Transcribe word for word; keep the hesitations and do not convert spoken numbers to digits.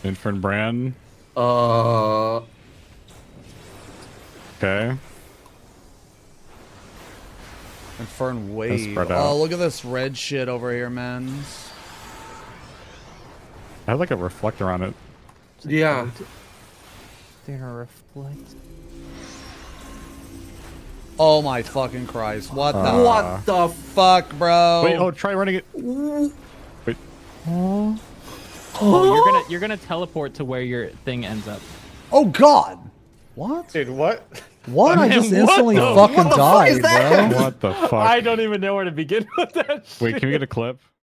Infern Brand. Uh. Okay. Infern Wave. Spread out. Oh, look at this red shit over here, man. I have like a reflector on it. Yeah. They're gonna reflect. Oh my fucking Christ! What the? Uh, what the fuck, bro? Wait. Oh, try running it. Wait. Oh. Oh, you're gonna you're gonna teleport to where your thing ends up. Oh God! What? Dude, what? What? I just What instantly the- fucking what the fuck died, is that? bro. What the fuck? I don't even know where to begin with that. Wait, can we get a clip?